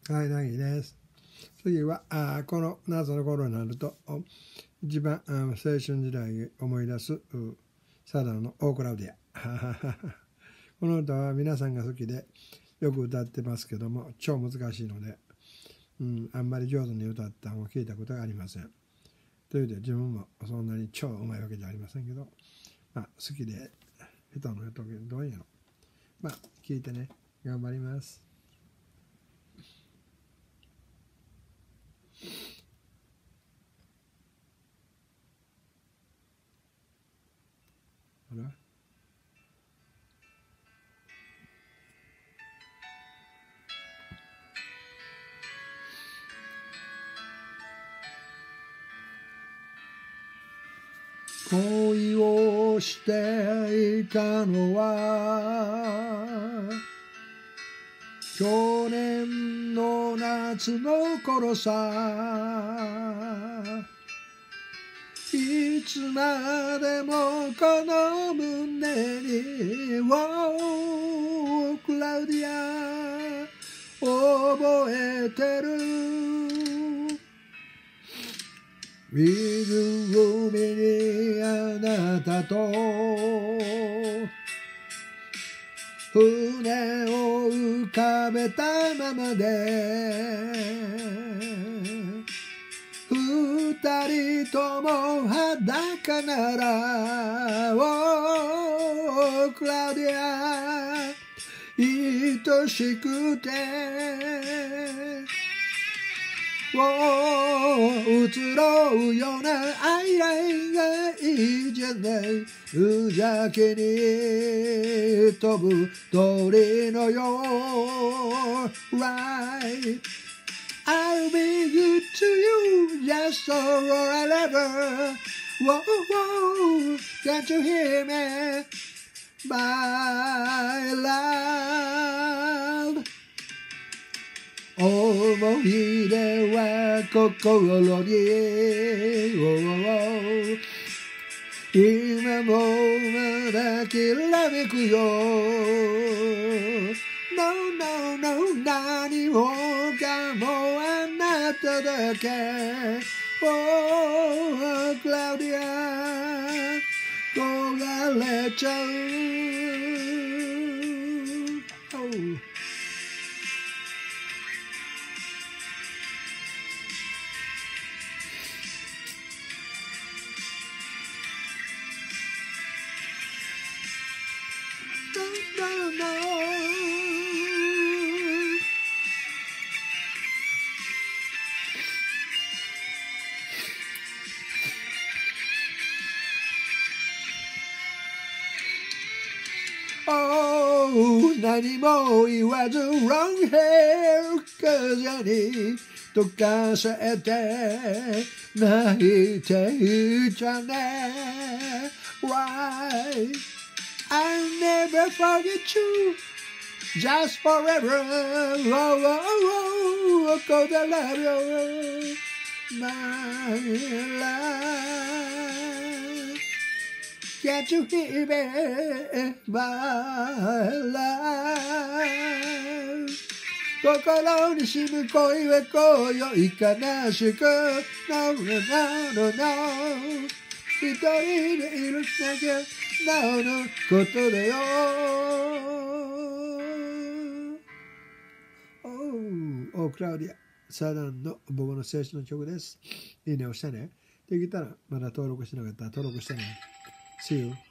はい、なぎです。次は、この夏の頃になると、一番青春時代を思い出す、サダのオークラウディア。この歌は皆さんが好きで、よく歌ってますけども、超難しいので、あんまり上手に歌ったのを聞いたことがありません。というで、自分もそんなに超うまいわけじゃありませんけど、好きで、下手のやとけどうやろ。聞いてね、頑張ります。ほら。恋をしていたのは去年の夏の頃さ。いつまでもこの胸にクラウディア覚えてる。湖にあなたと船を浮かべたままで二人とも裸ならクラウディア愛しくて移ろうような愛がいいじゃない。無邪気に飛ぶ鳥のよう Right I'll be good to you just forever. Whoa, whoa, can't you hear me, my love? 思い出は心に、今もまだきらめくよ。No, no, no, 何もかもあなただけ。Oh, クラウディア、焦がれちゃう。Oh. No, no. Oh, 何も言わず Wrong hair 風に溶かせて泣いていたね。Why I'll never forget you just forever. Oh, oh, oh, 'cause I love you, my love. Can't you hear me, my love? 心にしむ恋は今宵悲しく No, no, no, no. 一人でいるだけなおのことだよ。オークラウディア、サダンの僕の青春の曲です。いいね押してね。できたらまだ登録してなかったら登録してね。See you.